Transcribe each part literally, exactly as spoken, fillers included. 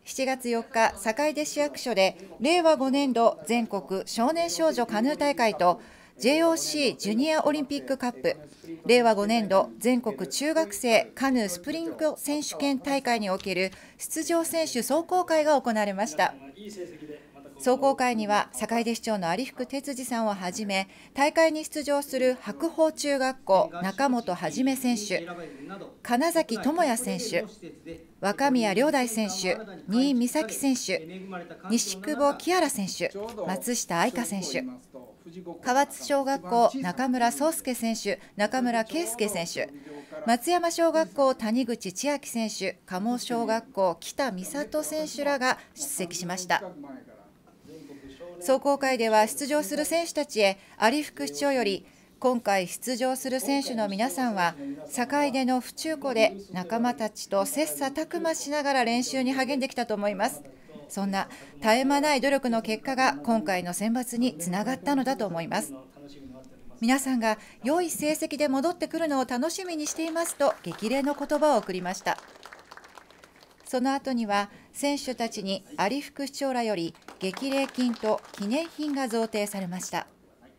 しちがつよっか、坂出市役所でれいわごねんど全国少年少女カヌー大会と ジェイオーシー ジュニアオリンピックカップれいわごねんど全国中学生カヌースプリント選手権大会における出場選手壮行会が行われました。壮行会には坂出市長の有福哲司さんをはじめ、大会に出場する白鵬中学校中本はじめ選手、金崎智也選手、若宮良大選手、新井美咲選手、西久保木原選手、松下愛香選手、河津小学校中村壮介選手、中村圭介選手、松山小学校谷口千秋選手、鴨小学校北美里選手らが出席しました。壮行会では出場する選手たちへ有福市長より、今回出場する選手の皆さんは坂出の府中湖で仲間たちと切磋琢磨しながら練習に励んできたと思います。そんな絶え間ない努力の結果が今回の選抜につながったのだと思います。皆さんが良い成績で戻ってくるのを楽しみにしていますと激励の言葉を送りました。その後には選手たちに有福市長らより激励金と記念品が贈呈されました。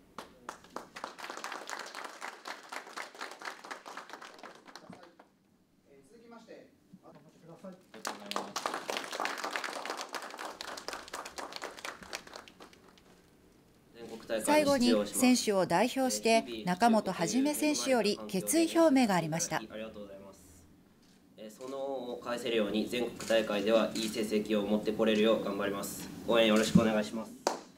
最後に選手を代表して中本はじめ選手より決意表明がありました。 その恩を返せるように全国大会ではいい成績を持ってこれるよう頑張ります。応援よろしくお願いします。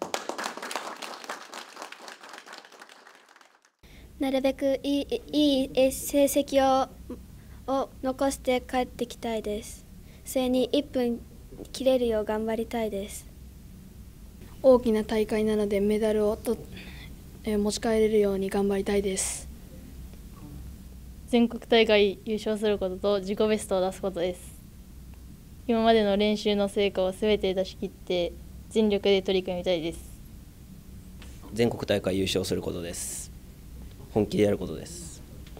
なるべくいい、いい成績を、を残して帰ってきたいです。それにいっぷん切れるよう頑張りたいです。 大きな大会なのでメダルをと、えー、持ち帰れるように頑張りたいです。 全国大会優勝することと自己ベストを出すことです。今までの練習の成果をすべて出し切って全力で取り組みたいです。 全国大会優勝することです。本気でやることです。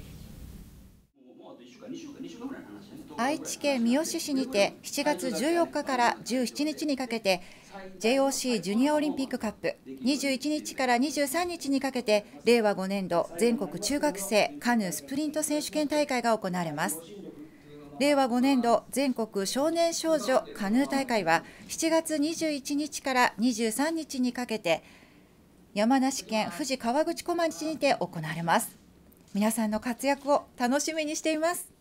愛知県三好市にてしちがつじゅうよっかからじゅうしちにちにかけて ジェイオーシー ジュニアオリンピックカップ、にじゅういちにちからにじゅうさんにちにかけてれいわごねんど全国中学生カヌースプリント選手権大会が行われます。れいわごねんど全国少年少女カヌー大会はしちがつにじゅういちにちからにじゅうさんにちにかけて山梨県富士河口湖町にて行われます。皆さんの活躍を楽しみにしています。